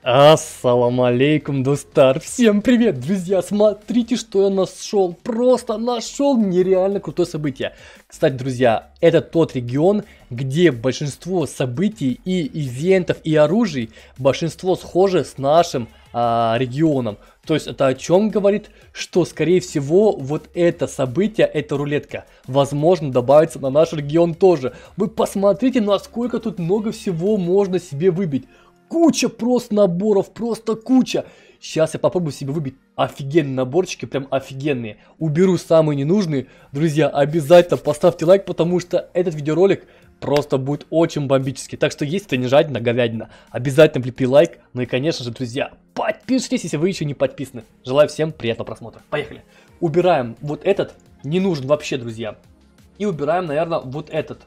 Ассаламу алейкум, Достар. Всем привет, друзья. Смотрите, что я нашел. Просто нашел нереально крутое событие. Кстати, друзья, это тот регион, где большинство событий и ивентов и оружий, большинство схоже с нашим регионом. То есть это о чем говорит? Что скорее всего вот это событие, эта рулетка, возможно добавится на наш регион тоже. Вы посмотрите, насколько тут много всего можно себе выбить. Куча просто наборов, просто куча. Сейчас я попробую себе выбить офигенные наборчики, прям офигенные. Уберу самые ненужные. Друзья, обязательно поставьте лайк, потому что этот видеоролик просто будет очень бомбический. Так что если ты не жадина, говядина, обязательно влепи лайк. Ну и конечно же, друзья, подпишитесь, если вы еще не подписаны. Желаю всем приятного просмотра. Поехали. Убираем вот этот, не нужен вообще, друзья. И убираем, наверное, вот этот.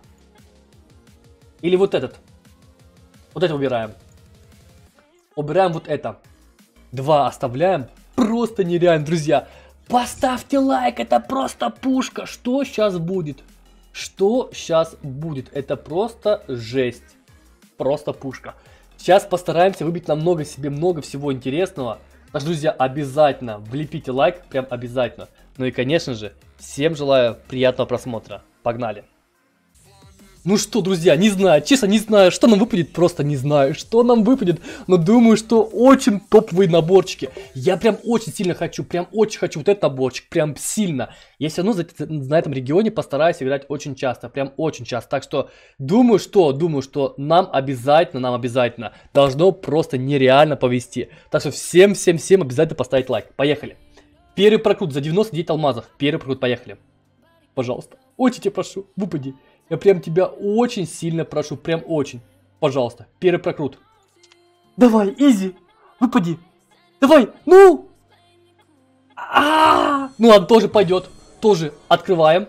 Или вот этот. Вот это убираем. Убираем вот это. Два оставляем. Просто нереально, друзья. Поставьте лайк, это просто пушка. Что сейчас будет? Что сейчас будет? Это просто жесть. Просто пушка. Сейчас постараемся выбить намного себе много всего интересного. Так что, друзья, обязательно влепите лайк, прям обязательно. Ну и, конечно же, всем желаю приятного просмотра. Погнали. Ну что, друзья, не знаю, честно не знаю, что нам выпадет, просто не знаю, что нам выпадет, но думаю, что очень топовые наборчики. Я прям очень сильно хочу, прям очень хочу вот этот наборчик, прям сильно. Я все равно на этом регионе постараюсь играть очень часто, прям очень часто. Так что думаю, что нам обязательно должно просто нереально повезти. Так что всем обязательно поставить лайк. Поехали. Первый прокрут за 99 алмазов. Первый прокрут, поехали. Пожалуйста, очень тебя прошу, выпади. Я прям тебя очень сильно прошу, прям очень. Пожалуйста, первый прокрут. Давай, изи, выпади. Давай, ну. Ну ладно, тоже пойдет. Тоже открываем.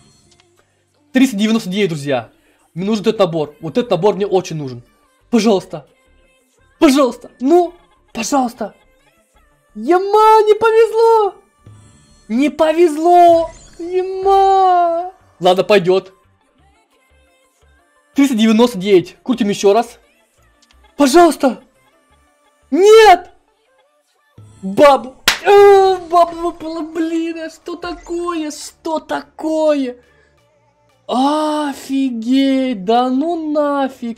399, друзья. Мне нужен этот набор. Вот этот набор мне очень нужен. Пожалуйста. Пожалуйста. Ну, пожалуйста. Ема, не повезло. Не повезло. Ема. Ладно, пойдет. 399. Крутим еще раз. Пожалуйста. Нет. Баба. Баба выпала, блин. А что такое? Что такое? Офигеть. Да ну нафиг.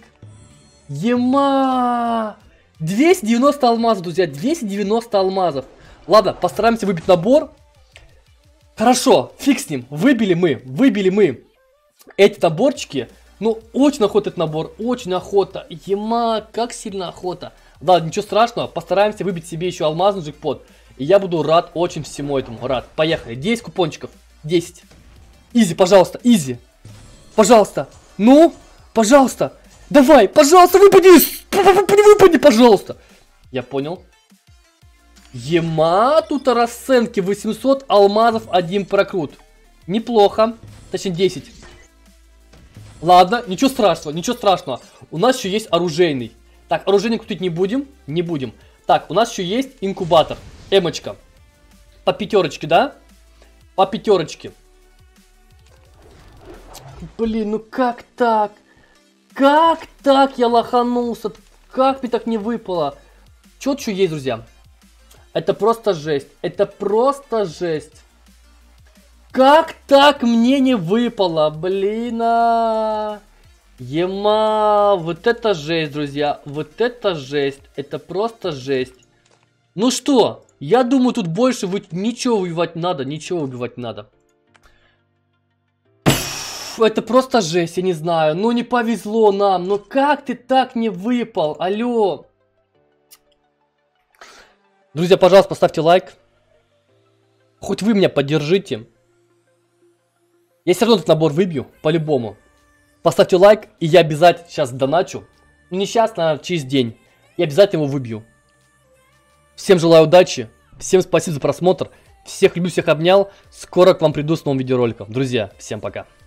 Ема. 290 алмазов, друзья. 290 алмазов. Ладно, постараемся выбить набор. Хорошо, фиг с ним. Выбили мы эти наборчики. Ну, очень охота этот набор, очень охота. Ема, как сильно охота. Ладно, ничего страшного, постараемся выбить себе еще алмазный джекпот. И я буду рад очень всему этому, рад. Поехали, 10 купончиков, 10. Изи, пожалуйста, изи. Пожалуйста, ну, пожалуйста. Давай, пожалуйста, выпади, пожалуйста. Я понял. Ема, тут расценки 800 алмазов, один прокрут. Неплохо, точнее 10. Ладно, ничего страшного. У нас еще есть оружейный. Так, оружейный крутить не будем. Так, у нас еще есть инкубатор. Эмочка. По пятерочке, да? По пятерочке. Блин, ну как так? Как так я лоханулся? Как мне так не выпало? Что-то еще есть, друзья. Это просто жесть. Это просто жесть. Как так мне не выпало? Блин. Ема. Вот это жесть, друзья. Вот это жесть. Это просто жесть. Ну что? Я думаю, тут больше ничего убивать надо. Ничего убивать надо. Это просто жесть, я не знаю. Ну не повезло нам. Ну как ты так не выпал? Алло. Друзья, пожалуйста, поставьте лайк. Хоть вы меня поддержите. Я все равно этот набор выбью, по-любому. Поставьте лайк, и я обязательно сейчас доначу. Ну не сейчас, наверное, через день. И обязательно его выбью. Всем желаю удачи. Всем спасибо за просмотр. Всех люблю, всех обнял. Скоро к вам приду с новым видеороликом. Друзья, всем пока.